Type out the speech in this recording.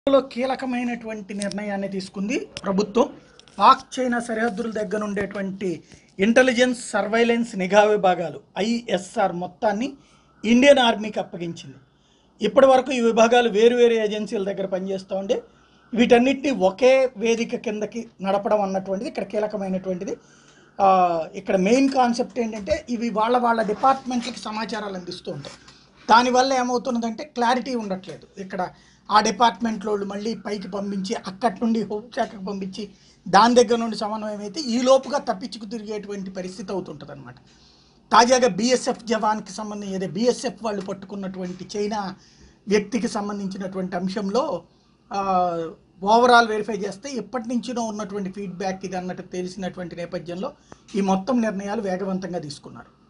లో కీలకమైనటువంటి నిర్ణయాన్ని తీసుకుంది ప్రభుత్వం. పాక్ చైనా సరిహద్దుల దగ్గర ఉండేటువంటి ఇంటెలిజెన్స్ సర్వైలెన్స్ నిఘా విభాగాలు ఐఎస్ఆర్ మొత్తాన్ని ఇండియన్ ఆర్మీకి అప్పగించింది. ఇప్పటి వరకు ఈ విభాగాలు వేరు వేరు ఏజెన్సీల దగ్గర పనిచేస్తూ ఉండే వీటన్నిటిని ఒకే వేదిక కిందకి నడపడం అన్నటువంటిది ఇక్కడ కీలకమైనటువంటిది. ఇక్కడ మెయిన్ కాన్సెప్ట్ ఏంటంటే ఇవి వాళ్ళ డిపార్ట్మెంట్లకి సమాచారాలు అందిస్తూ ఉంటాయి. దానివల్ల ఏమవుతున్నదంటే క్లారిటీ ఉండట్లేదు. ఇక్కడ ఆ డిపార్ట్మెంట్లో వాళ్ళు మళ్ళీ పైకి పంపించి అక్కడి నుండి హోంశాఖకు పంపించి దాని దగ్గర నుండి సమన్వయం అయితే ఈ లోపుగా తప్పించుకు తిరిగేటువంటి పరిస్థితి అవుతుంటుంది అనమాట. తాజాగా బీఎస్ఎఫ్ జవాన్కి సంబంధించి అదే బీఎస్ఎఫ్ వాళ్ళు పట్టుకున్నటువంటి చైనా వ్యక్తికి సంబంధించినటువంటి అంశంలో ఓవరాల్ వెరిఫై చేస్తే ఎప్పటి నుంచినో ఉన్నటువంటి ఫీడ్బ్యాక్ ఇది అన్నట్టు తెలిసినటువంటి నేపథ్యంలో ఈ మొత్తం నిర్ణయాలు వేగవంతంగా తీసుకున్నారు.